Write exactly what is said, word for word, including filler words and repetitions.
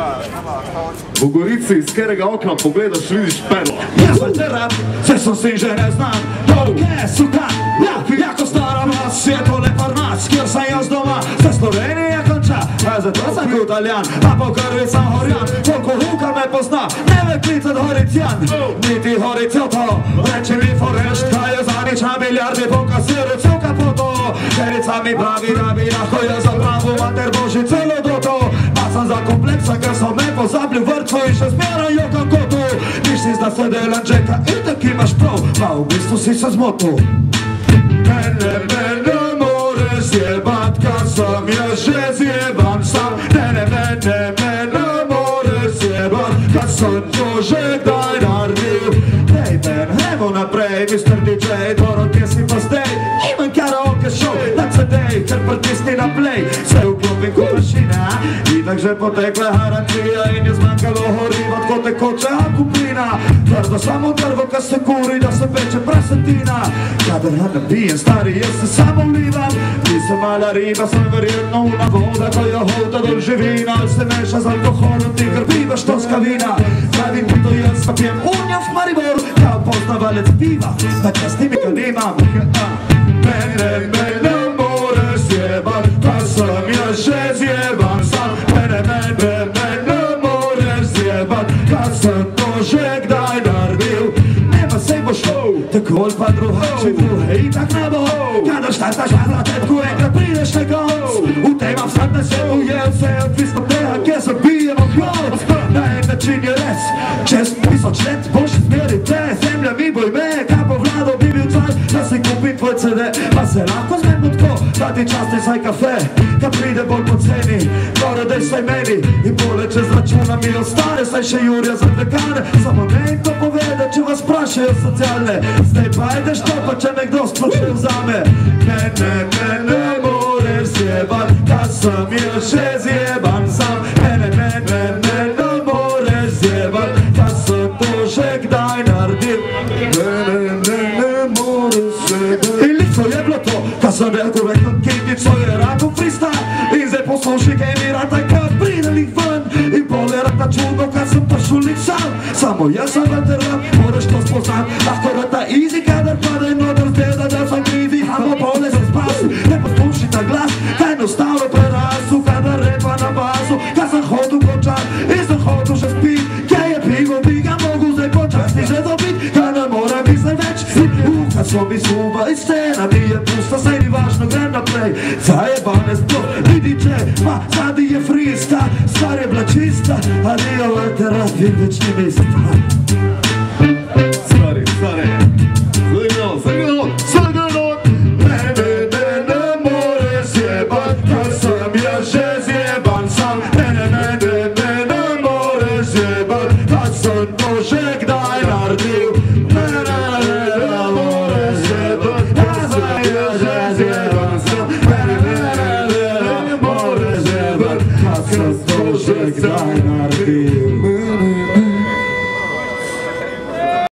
V Gorici, iz katerega okna pogledaš, vidiš perlo. Jaz sem terap, vse sem si že ne znam. Dolge suka, ja, jako stara vas. Je to lepar nas, kjer sem jaz doma. Za Slovenije konča, a zato sem kot Italijan. A po krvi sem Horjan, koliko huka me pozna. Ne me klicat Horicijan, niti Horicjoto. Reče mi Forešt, kaj je zanič na milijardi. Pokasiru celka poto, kerica mi pravi, da bi lahko jaz zapravil mater Boži celo doto. Sam za kompleksa, ker so me pozabili v vrtvu in še zmeraj jokam kotu. Misliš, da se delam džeka in tak imaš prav, a v bistvu si se zmotil. Mene, mene moreš zjebat, kar sem jaz že zjeban sam. Mene, mene, mene moreš zjebat, kar sem to že kdaj naredil. Hej, ben, evo naprej, mister D J, Doro, kje si pa zdaj? Imam karaoke show na C D, ker pritisni na play, se vklopim kot mašina. Itak že potekle harančija in je zmanjkalo horiva, tako tekoča kuplina. Tvrdo samo drvo, kad se kuri, da se peče prasetina. Kadar rad napijem stari, jaz se samo vlivam. Nisem mala riba, sem verjetno una voda, ko jo holta dol živina. Ali se meša z alkoholom, ti krpiva štonska vina. Pravim ti to jaz, pa pijem unja v Mariboru, kao poznavalec piva, da časti mi ga nimam. Mene, mene moreš zjebat, pa sam jaz že zjeban sam. Mene, mene, mene moreš zjebat, kad sem to že kdaj naredil. Nema sej bo šel, tako pa drugače druge i tak ne bo. Kada štartaš na tetku, enkrat prideš na konc. V tej mam sad na sebu, je vse odvisno tega, kje se bijemo konc. Na en način je res, čez tisoč let boš izmeril te. Zemlja mi bo ime, kaj bo vlado bi bil čas, da si kupim tvoj C D. Pa se lahko zmedno tako, da ti časti saj kafe, kad pride bolj poceni. Gore dej saj meni in pole čez računa mi ostane, saj še Jurija za dekane. Samo ne jim to povede, če vas sprašajo socialne. Zdaj pa ideš to, pa če me kdo sploh ne vzame. Mene, mene moreš zjebat, kad sem jaz že zjeban sam. Mene, mene, mene moreš zjebat, kad sem to že kdaj naredil. Mene, mene moreš zjebat. In lico je bilo to, kad sem rekel, rekel, kitnico je rakom freestyle. In zdaj posluši, kaj mi rata, kad pride lik ven. In pol je rata čudno, kad sem prišel lik sam. Samo jaz sem veteran, moraš to spoznat. Lahko rata easy, kadar pade noter zgleda, da sem krivi. Amo pole se spasi, ne posluši ta glas, kaj enostavno prerastu. Kadar repa na bazu, kad sem hodil končat in sem hodil še spit. Kaj je pivo, bi ga mogu zdaj počasti že dobit. Kaj ne mora mislim več, uh, kad so mi zuba iz scena mi je pusta, saj ni važno, grem naprej. Zajebane sploh, vidi če, ma zadi je frista. Stvar je bila čista, a dio veteran, vim več ni mesta. Stari, stari, zagrano, zagrano, zagrano. Mene, mene moreš zjebat, kad sem jaz že zjeban sam. Mene, mene, mene moreš zjebat, kad sem to že kdaj naredil. Mene, mene moreš zjebat, kad sem jaz že zjeban sam. Mene, mene, mene moreš zjebat, kad sem to že kdaj naredil.